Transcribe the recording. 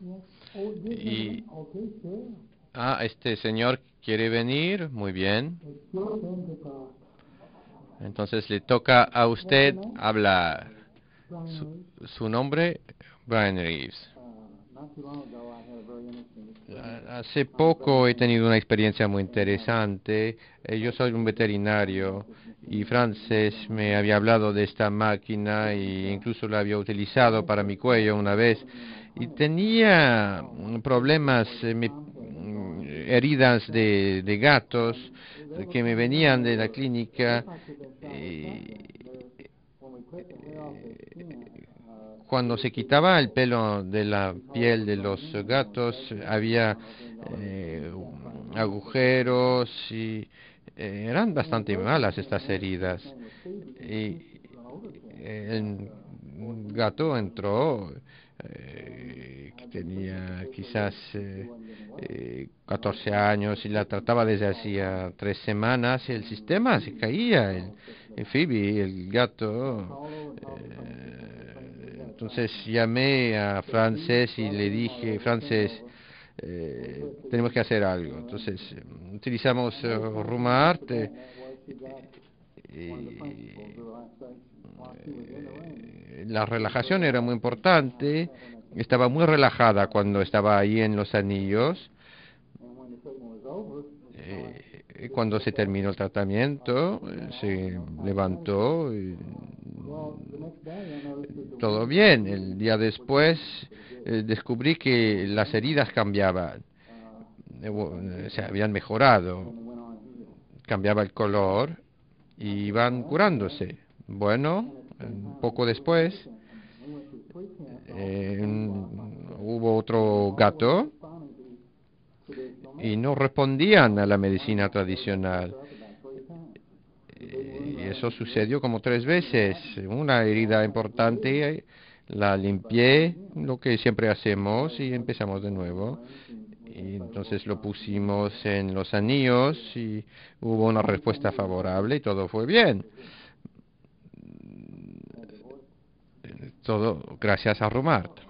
Y, este señor quiere venir, muy bien. Entonces le toca a usted hablar. Su nombre, Brian Reeves. Hace poco he tenido una experiencia muy interesante. Yo soy un veterinario y Frances me había hablado de esta máquina e incluso la había utilizado para mi cuello una vez. Y tenía problemas, heridas de gatos que me venían de la clínica. Cuando se quitaba el pelo de la piel de los gatos, había eh, agujeros y eran bastante malas estas heridas. Y el gato entró, que tenía quizás 14 años y la trataba desde hacía 3 semanas y el sistema se caía. El Phoebe, el gato, entonces llamé a Frances y le dije, Frances, tenemos que hacer algo. Entonces utilizamos Rumart. La relajación era muy importante. Estaba muy relajada cuando estaba ahí en los anillos. Cuando se terminó el tratamiento, se levantó y todo bien. El día después descubrí que las heridas cambiaban, se habían mejorado, cambiaba el color y iban curándose. Bueno, un poco después hubo otro gato y no respondían a la medicina tradicional. Y eso sucedió como 3 veces. Una herida importante, la limpié, lo que siempre hacemos, y empezamos de nuevo. Y entonces lo pusimos en los anillos y hubo una respuesta favorable y todo fue bien. Todo gracias a Rumart.